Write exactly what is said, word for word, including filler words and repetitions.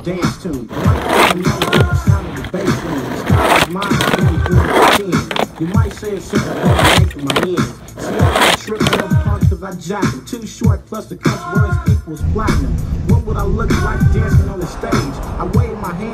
dance tune. Right now, the sound of the bass line. Mine is you might say it's something that make in my ears. See, I trip on punks cause I jack them. Too short plus the cuss words equals platinum. What would I look like dancing on the stage? I wave my hand